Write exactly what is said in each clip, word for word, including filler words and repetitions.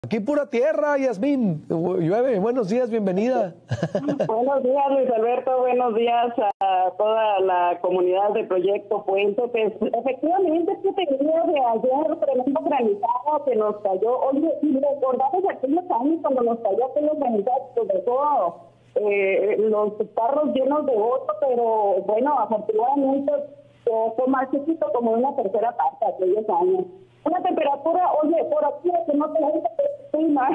Aquí pura tierra, Yasmín. Llueve. Buenos días, bienvenida. Buenos días, Luis Alberto. Buenos días a toda la comunidad de Proyecto Puente. Pues efectivamente, este día de ayer, tremendo granizado que nos cayó. Oye, y recordamos aquellos años cuando nos cayó aquellos granizados, sobre todo eh, los carros llenos de voto, pero bueno, afortunadamente eh, fue más chiquito, como una tercera parte de aquellos años. Una temperatura, oye, por aquí, que no te gusta el clima,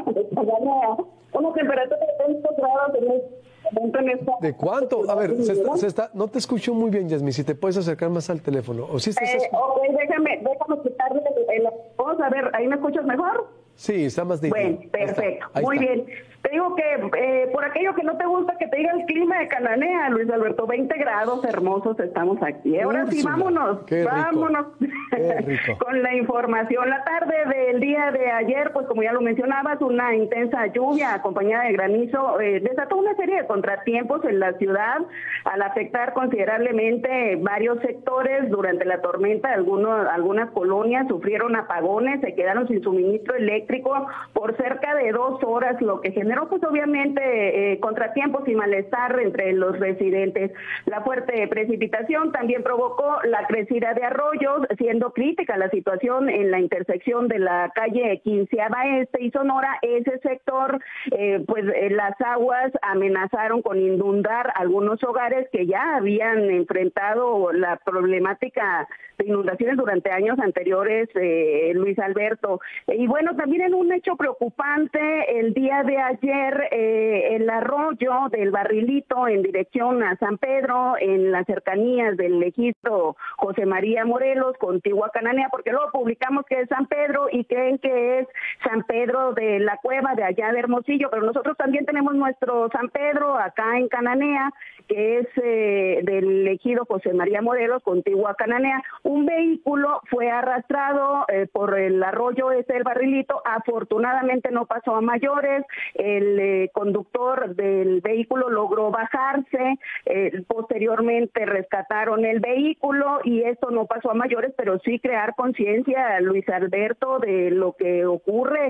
una temperatura de treinta grados en el, en esta, ¿De cuánto? A ver, se está, se está, no te escucho muy bien, Yasmín, si te puedes acercar más al teléfono. ¿O si estás eh, ok, déjame, déjame quitarle el, el... Vamos a ver, ¿ahí me escuchas mejor? Sí, está más nítido. Bueno, perfecto, ahí muy está. bien. Te digo que eh, por aquello que no te gusta que te diga el clima de Cananea, Luis Alberto, veinte grados hermosos estamos aquí. Ahora Úrsula, sí, vámonos, qué rico, vámonos qué rico. con la información. La tarde del día de ayer, pues como ya lo mencionabas, una intensa lluvia acompañada de granizo eh, desató una serie de contratiempos en la ciudad al afectar considerablemente varios sectores. Durante la tormenta, algunos, algunas colonias sufrieron apagones, se quedaron sin suministro eléctrico por cerca de dos horas, lo que generó pues obviamente eh, contratiempos y malestar entre los residentes. La fuerte precipitación también provocó la crecida de arroyos, siendo crítica la situación en la intersección de la calle Quinceava Este y Sonora. Ese sector, eh, pues eh, las aguas amenazaron con inundar algunos hogares que ya habían enfrentado la problemática de inundaciones durante años anteriores, eh, Luis Alberto. Y bueno, también en un hecho preocupante, el día de ayer, eh, el arroyo del Barrilito en dirección a San Pedro, en las cercanías del ejido José María Morelos, contigua Cananea, porque luego publicamos que es San Pedro y creen que es San Pedro de la Cueva de allá de Hermosillo, pero nosotros también tenemos nuestro San Pedro acá en Cananea, que es eh, del ejido José María Morelos, contigua Cananea. Un vehículo fue arrastrado eh, por el arroyo ese del Barrilito, afortunadamente no pasó a mayores. El eh, conductor del vehículo logró bajarse, eh, posteriormente rescataron el vehículo y esto no pasó a mayores, pero sí crear conciencia, Luis Alberto, de lo que ocurre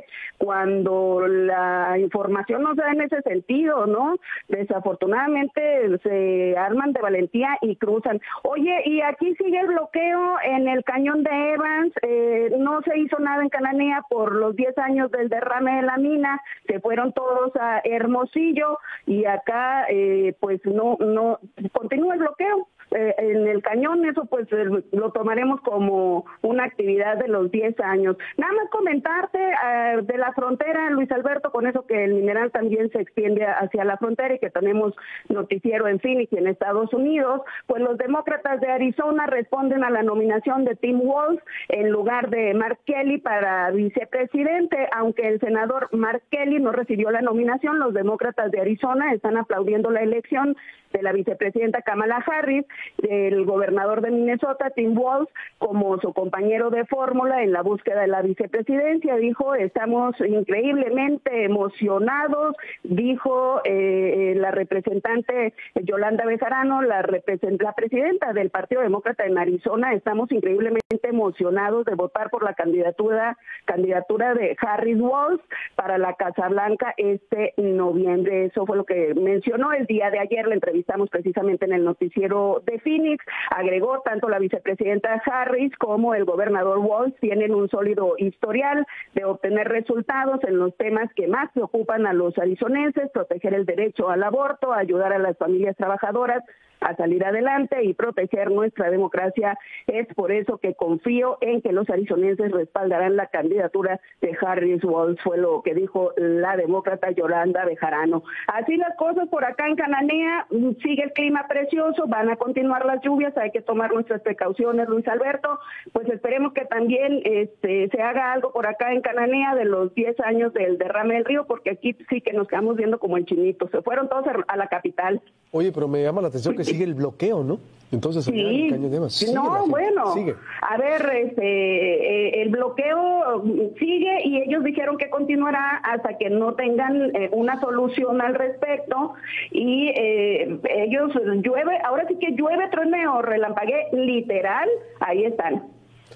cuando la información no se da en ese sentido, ¿no? Desafortunadamente se arman de valentía y cruzan. Oye, y aquí sigue el bloqueo en el cañón de Evans, eh, no se hizo nada en Cananea por los diez años del derrame de la mina, se fueron todos a Hermosillo y acá eh, pues no no continúa el bloqueo. Eh, en el cañón, eso pues eh, lo tomaremos como una actividad de los diez años. Nada más comentarte eh, de la frontera, Luis Alberto, con eso que el mineral también se extiende hacia la frontera y que tenemos noticiero en Phoenix y en Estados Unidos, pues los demócratas de Arizona responden a la nominación de Tim Walz en lugar de Mark Kelly para vicepresidente. Aunque el senador Mark Kelly no recibió la nominación, los demócratas de Arizona están aplaudiendo la elección de la vicepresidenta Kamala Harris, del gobernador de Minnesota, Tim Walz, como su compañero de fórmula en la búsqueda de la vicepresidencia. Dijo, estamos increíblemente emocionados, dijo eh, la representante Yolanda Bejarano, la, represent la presidenta del Partido Demócrata en Arizona, estamos increíblemente emocionados de votar por la candidatura, candidatura de Harris Walz para la Casa Blanca este noviembre. Eso fue lo que mencionó el día de ayer, la entrevistamos precisamente en el noticiero de Phoenix. Agregó, tanto la vicepresidenta Harris como el gobernador Walz tienen un sólido historial de obtener resultados en los temas que más preocupan a los arizonenses: proteger el derecho al aborto, ayudar a las familias trabajadoras a salir adelante y proteger nuestra democracia. Es por eso que confío en que los arizonenses respaldarán la candidatura de Harris Walz, fue lo que dijo la demócrata Yolanda Bejarano. Así las cosas por acá en Cananea, sigue el clima precioso, van a continuar las lluvias, hay que tomar nuestras precauciones, Luis Alberto. Pues esperemos que también este se haga algo por acá en Cananea de los diez años del derrame del río, porque aquí sí que nos quedamos viendo como en chinito, se fueron todos a la capital. Oye, pero me llama la atención que sigue el bloqueo, ¿no? Entonces, sí, el cañón de Evans, sigue no, bueno, sigue. A ver, este, eh, el bloqueo sigue y ellos dijeron que continuará hasta que no tengan eh, una solución al respecto y eh, ellos llueve, ahora sí que llueve, truene o relampaguee, literal, ahí están.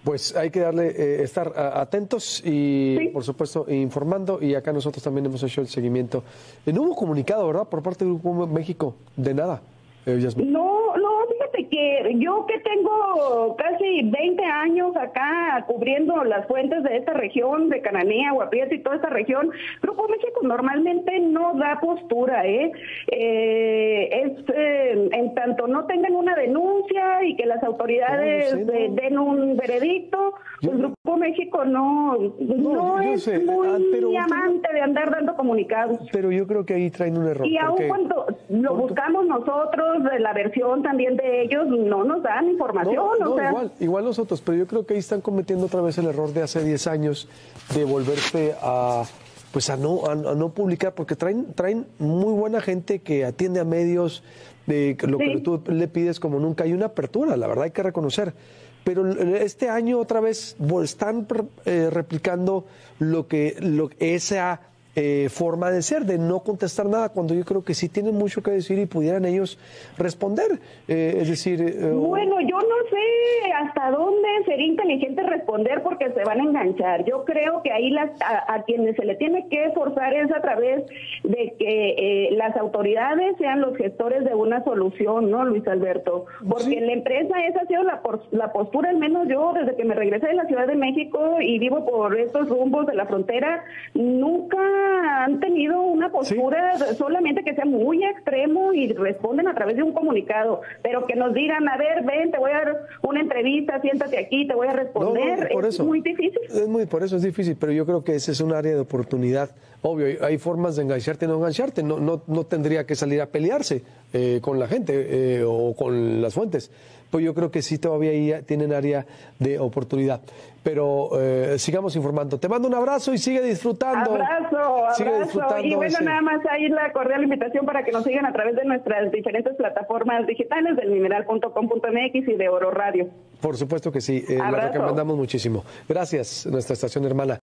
Pues hay que darle, eh, estar a, atentos y, Sí. por supuesto, informando. Y acá nosotros también hemos hecho el seguimiento. Eh, no hubo comunicado, ¿verdad? Por parte del Grupo México, de nada, eh, Yasmín. No, no, fíjate que yo que tengo casi veinte años acá cubriendo las fuentes de esta región, de Cananea, Guapiato y toda esta región, Grupo México normalmente no da postura, ¿eh? eh es eh, en tanto no tengan una denuncia y que las autoridades No, no sé, de- no. den un veredicto, Yo- pues Grupo México no, no, yo es sé, muy ah, pero último- amante de andar dando comunicados. Pero yo creo que ahí traen un error. Y aun porque- cuando lo porque- buscamos nosotros, de la versión también de ellos, no nos dan información. No, no, o sea, igual, igual nosotros, pero yo creo que ahí están cometiendo otra vez el error de hace diez años de volverse a pues a no a, a no publicar, porque traen traen muy buena gente que atiende a medios, de lo Sí. que tú le pides como nunca. Hay una apertura, la verdad hay que reconocer. Pero este año otra vez bueno, están eh, replicando lo que lo, esa eh, forma de ser, de no contestar nada, cuando yo creo que sí tienen mucho que decir y pudieran ellos responder. Eh, es decir... eh, bueno, yo no sé hasta dónde sería inteligente responder porque se van a enganchar. Yo creo que ahí las, a, a quienes se le tiene que forzar es a través de que eh, las autoridades sean los gestores de una solución, ¿no, Luis Alberto? Porque Sí. la empresa esa ha sido la, por- la postura, al menos yo, desde que me regresé de la Ciudad de México y vivo por estos rumbos de la frontera, nunca han tenido una postura solamente que sea muy extremo y responden a través de un comunicado, pero que nos digan, a ver, ven, te voy a dar una entrevista, siéntate aquí, te voy a responder, No, no, por es eso. muy difícil. Es muy, por eso es difícil, pero yo creo que ese es un área de oportunidad. Obvio, hay, hay formas de engancharte y no engancharte. No, no, no tendría que salir a pelearse eh, con la gente eh, o con las fuentes. Pues yo creo que sí todavía ahí tienen área de oportunidad. Pero eh, sigamos informando. Te mando un abrazo y sigue disfrutando. Abrazo, Sigue abrazo. disfrutando Y bueno, ese- nada más ahí la cordial invitación para que nos sigan a través de nuestras diferentes plataformas digitales del mineral punto com punto m x y de Oro Radio. Por supuesto que sí. Eh, lo Abrazo. recomendamos muchísimo. Gracias, nuestra estación hermana.